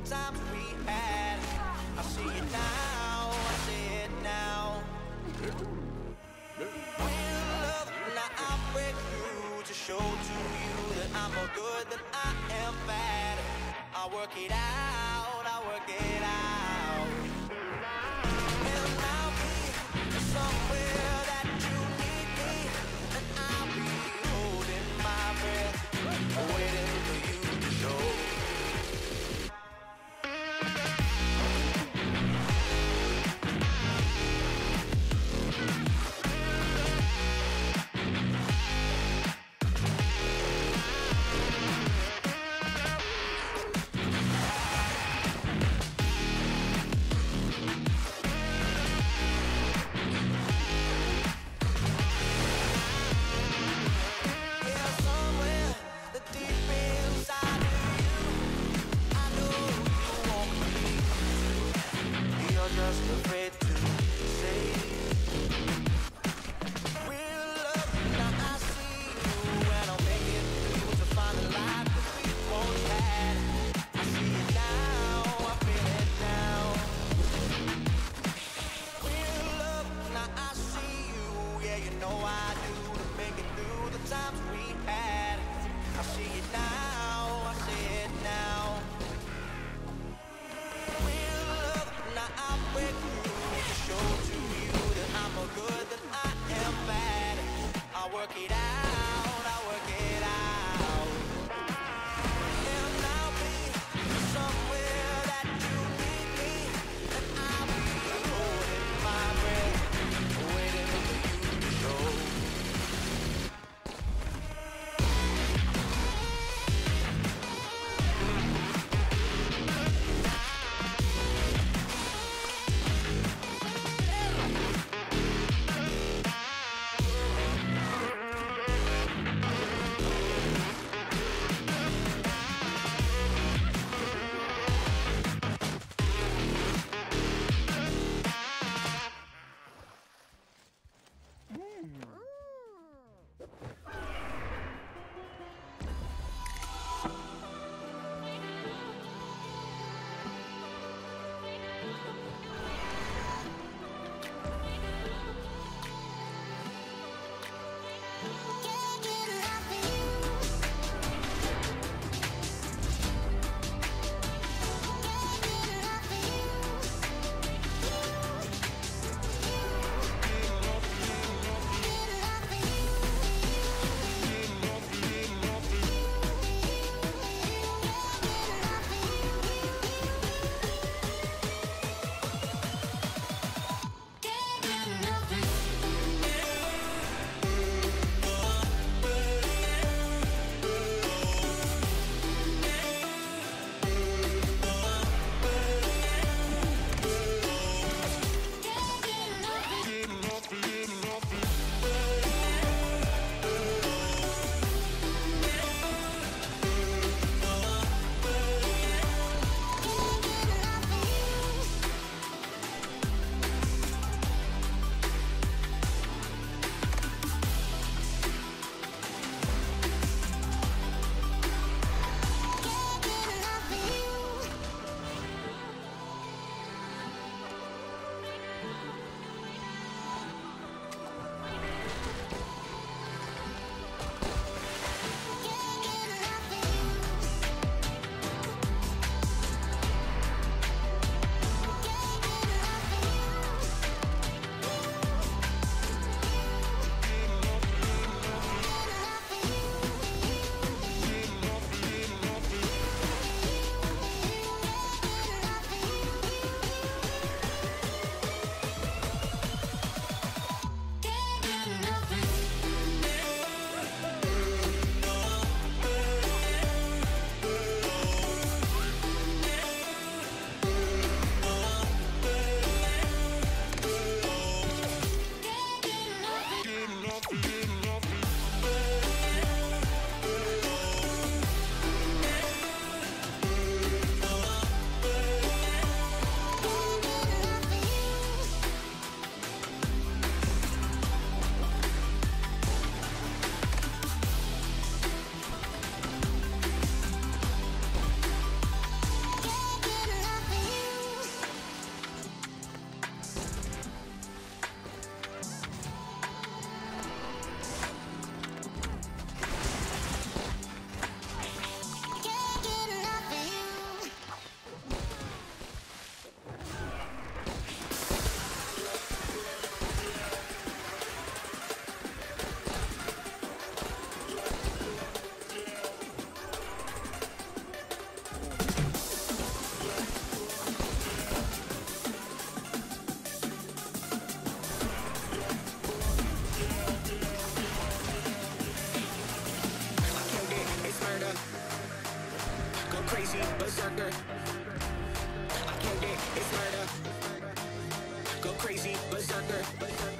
times we had. I see it now, I see it now. Real love, now I break through to show to you that I'm more good than I am bad. I work it out, I work it out. And I'll be somewhere that you need me, and I'll be holding my breath, waiting for you to show. Just afraid to say real love. Now I see you, and I'll make it through to find a life that we both had. I see it now, I feel it now. Real love. Now I see you, yeah, you know I do, to make it through the times we had. I see it now, I see it now. Now I break through to show to you that I'm more good than I am bad. I work it out, I work it out. And I'll be somewhere that you need me, and I'll be holding my breath, waiting for you to show. crazy berserker. I killed it, it's murder. Go crazy berserker.